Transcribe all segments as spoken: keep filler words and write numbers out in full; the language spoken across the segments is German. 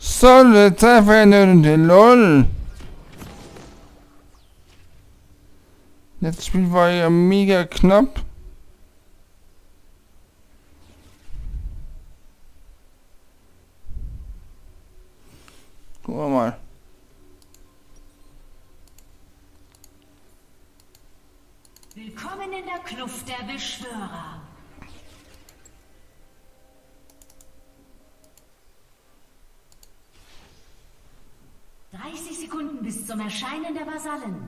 Solle Zeitveränderung, lol. Das Spiel war ja mega knapp. Gucken wir mal. Willkommen in der Kluft der Beschwörer. dreißig Sekunden bis zum Erscheinen der Vasallen.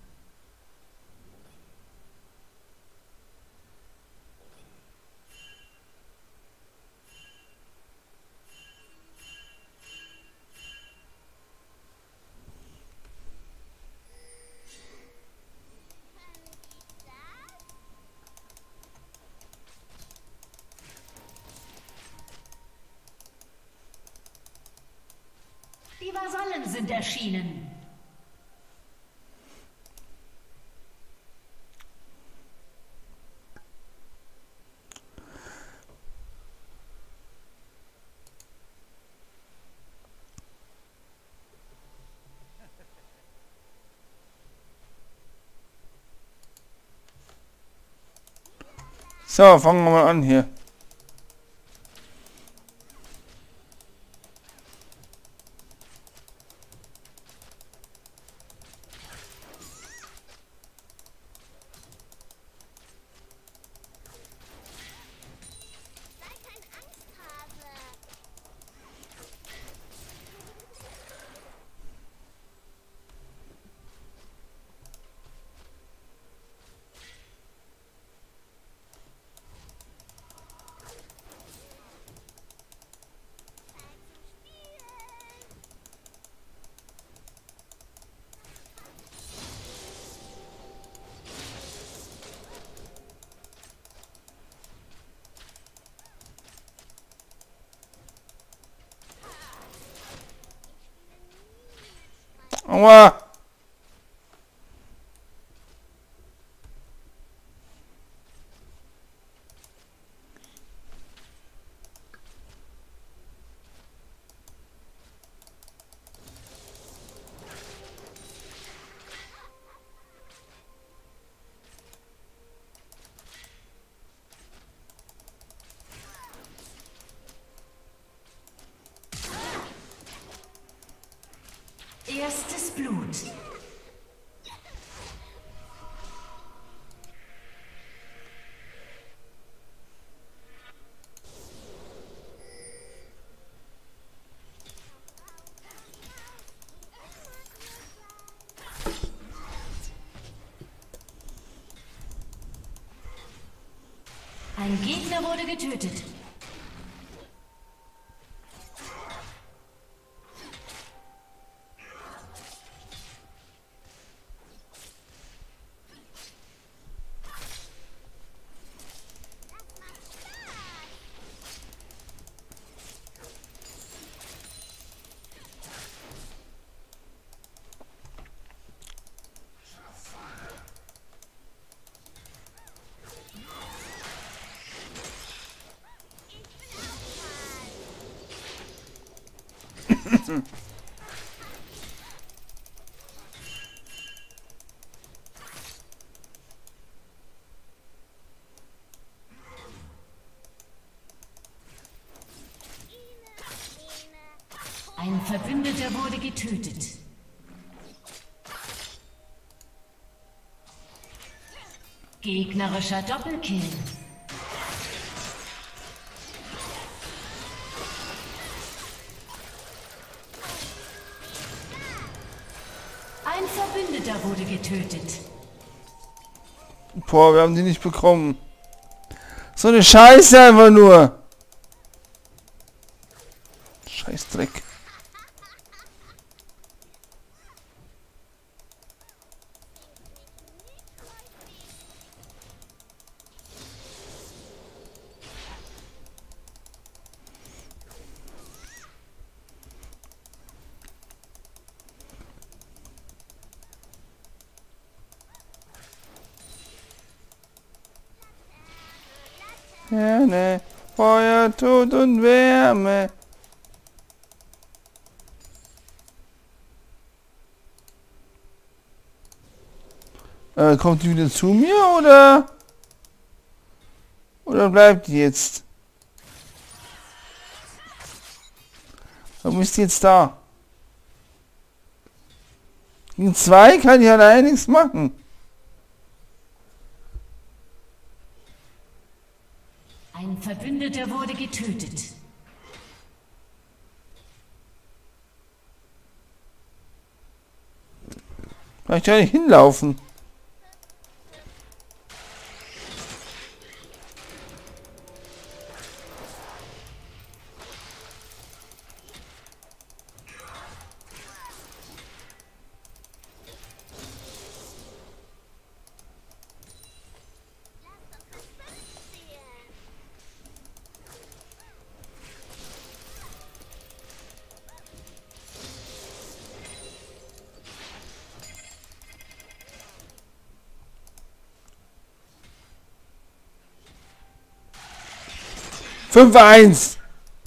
Die Vasallen sind erschienen. So, fangen wir mal an hier. Aua! Erstes Blut. Ein Gegner wurde getötet. Ein Verbündeter wurde getötet. Gegnerischer Doppelkill. Ein Verbündeter wurde getötet. Boah, wir haben die nicht bekommen. So eine Scheiße einfach nur. Scheißdreck. Herne, Feuer, Tod und Wärme. Äh, kommt die wieder zu mir, oder? Oder bleibt die jetzt? Warum ist die jetzt da? Gegen zwei kann ich allein nichts machen. Ein Verbündeter wurde getötet. Kann ich ja nicht hinlaufen. fünf eins.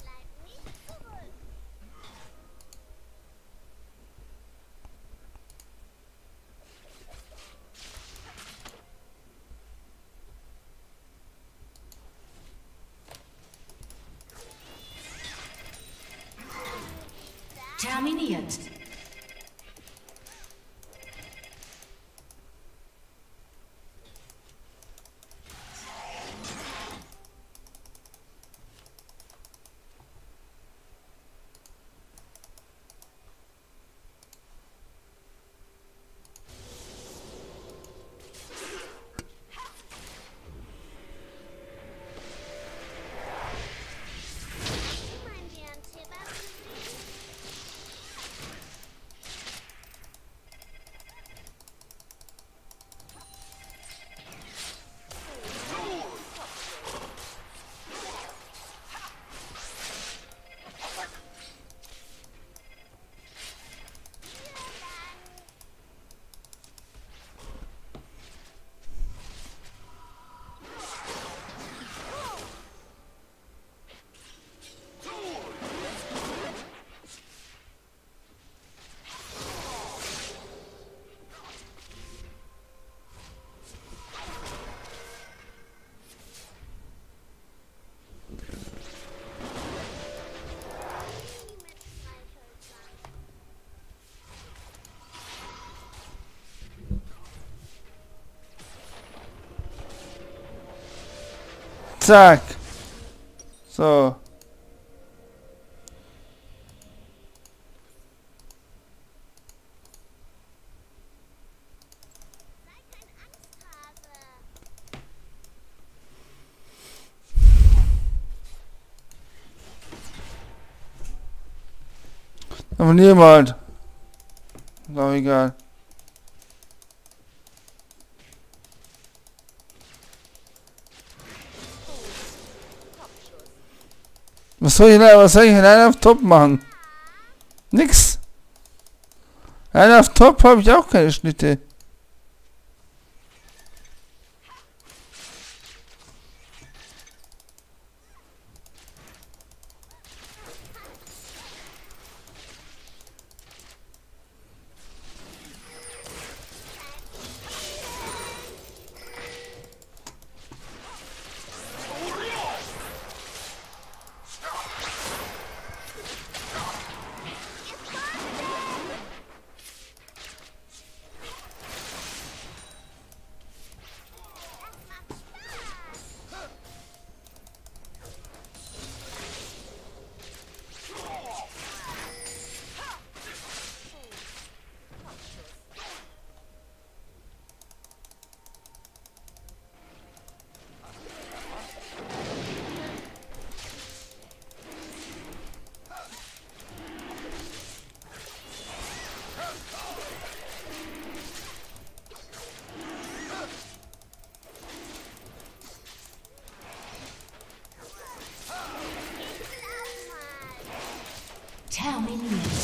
Terminiert. Zack. So. Aber niemand. Ist auch egal. Was soll ich denn, was soll ich denn einen auf Top machen? Nix. Einen auf Top habe ich auch keine Schnitte. Terminiert.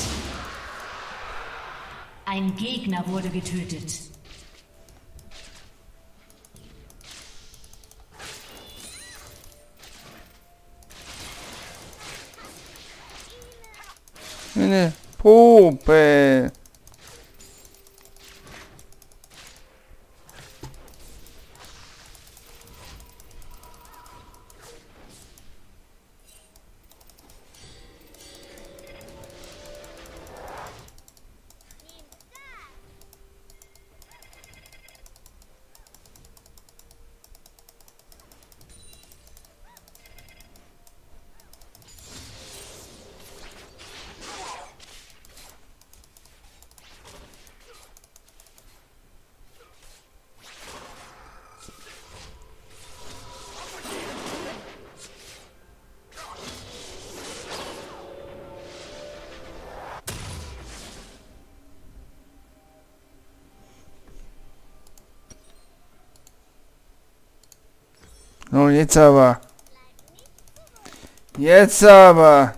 Ein Gegner wurde getötet. Eine Puppe. So, jetzt aber. Jetzt aber.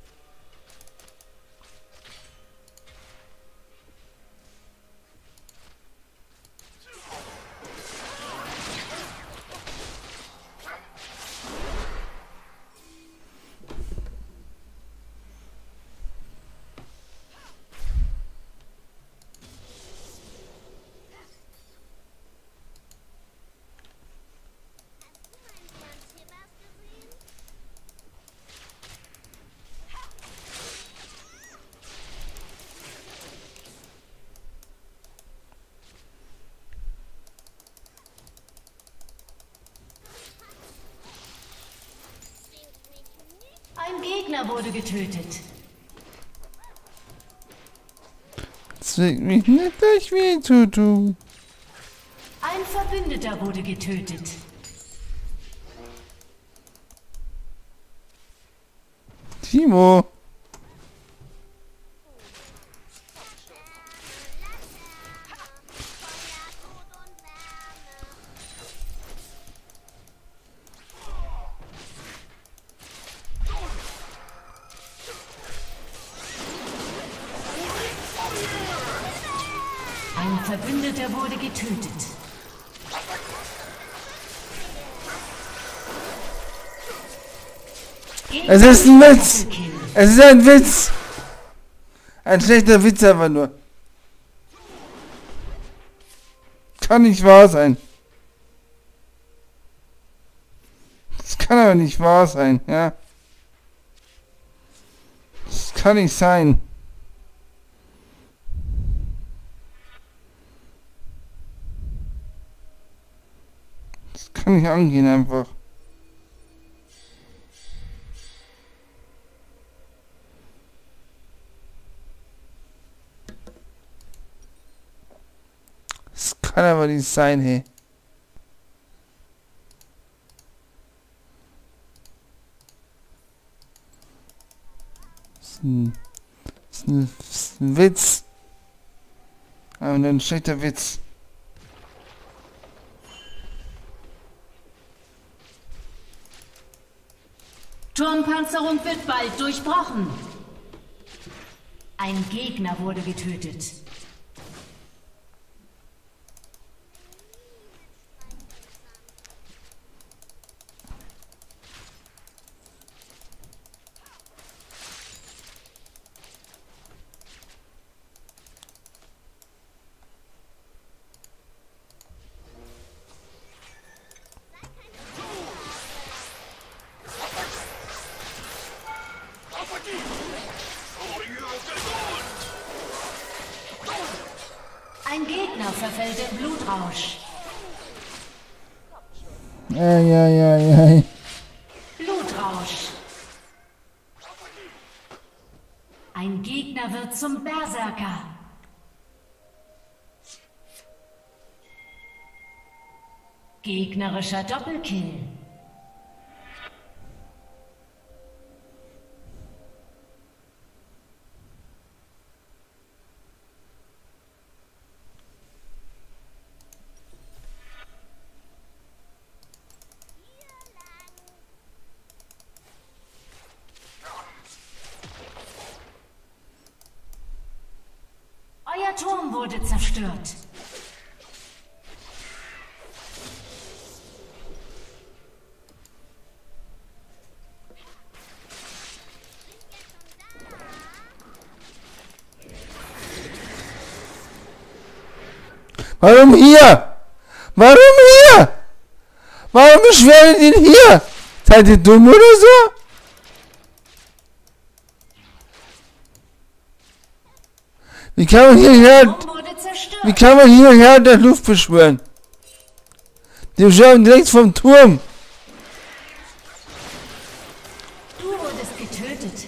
Ein Gegner wurde getötet. Zwingt mich nicht gleich weh zu tun. Ein Verbündeter wurde getötet. Timo. Ein Verbündeter wurde getötet. Es ist ein Witz. Es ist ein Witz. Ein schlechter Witz einfach nur. Kann nicht wahr sein. Das kann aber nicht wahr sein, ja. Das kann nicht sein. Das kann nicht angehen einfach. Das kann aber nicht sein, hey. Das ist ein, das ist ein, das ist ein Witz. Aber ein schlechter Witz. Turmpanzerung wird bald durchbrochen. Ein Gegner wurde getötet. Ein Gegner verfällt im Blutrausch. Ja, ja, ja, ja. Blutrausch. Ein Gegner wird zum Berserker. Gegnerischer Doppelkill. Euer Turm wurde zerstört. Warum hier? Warum hier? Warum beschweren ihn hier? Seid ihr dumm oder so? Wie kann man hierher, Turm wurde zerstört. wie kann man hierher in der Luft beschwören? Die beschwören direkt vom Turm. Du wurdest getötet.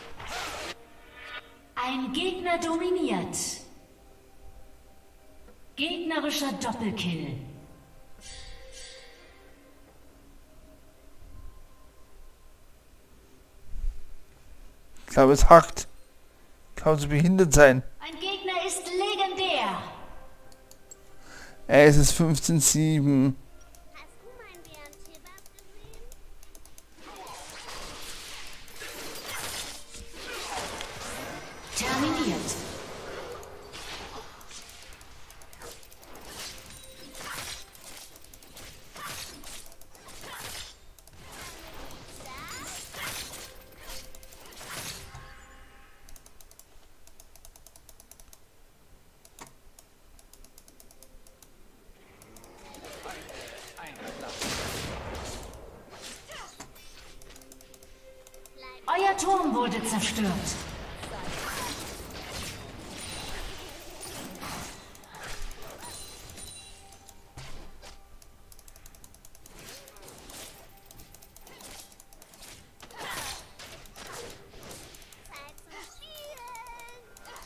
Ein Gegner dominiert. Gegnerischer Doppelkill. Ich glaube, es hackt. Ich glaube, sie behindert sein. Ein Gegner ist legendär. Ey, es ist fünfzehn sieben. Hast du meinen Bären-Kebab gesehen? Terminiert. Euer Turm wurde zerstört. Zeit zum Spielen.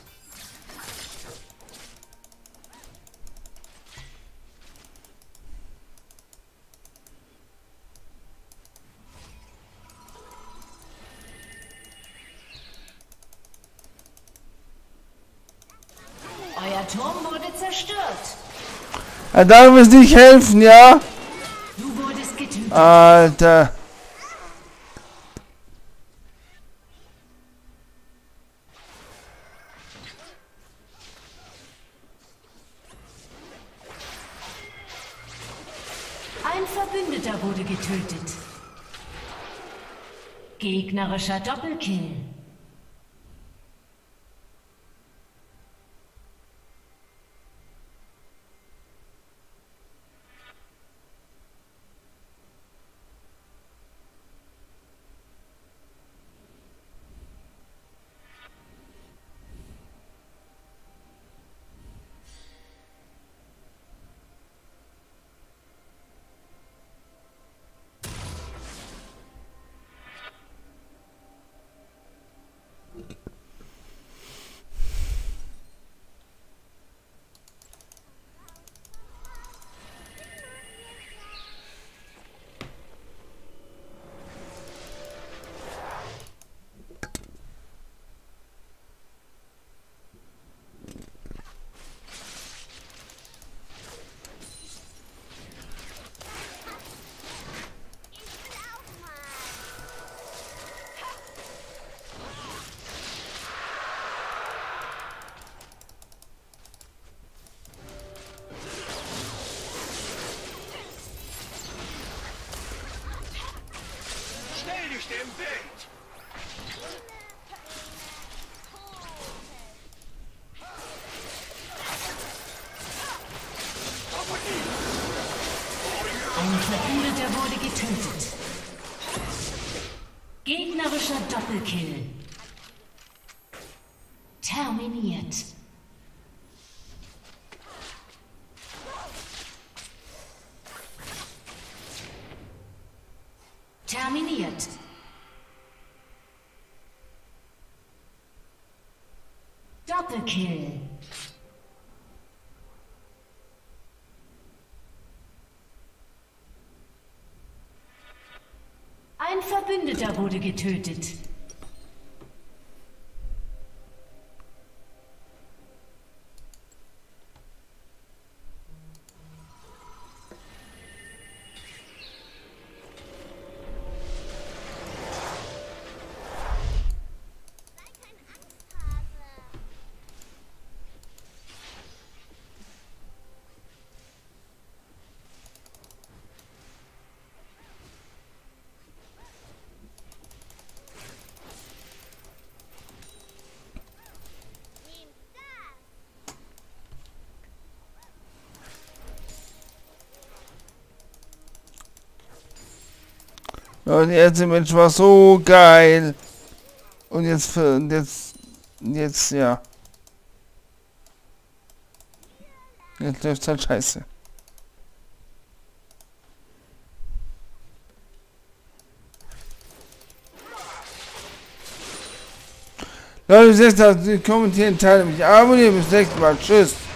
Euer Turm wurde zerstört. Er darf es nicht helfen, ja? Du wurdest getötet. Alter. Ein Verbündeter wurde getötet. Gegnerischer Doppelkill. Ich will auch mal. Stell dich dem Bild! Ein Verbündeter wurde getötet. Gegnerischer Doppelkill. Terminiert. Terminiert. Doppelkill. Ein Verbündeter wurde getötet. Sei kein Angsthase. Nehmt das. Und jetzt Mensch war so geil. Und jetzt für und jetzt jetzt ja. Jetzt läuft's halt scheiße. Leute, bis jetzt kommentieren, teilen mich, abonnieren, bis nächstes Mal. Tschüss.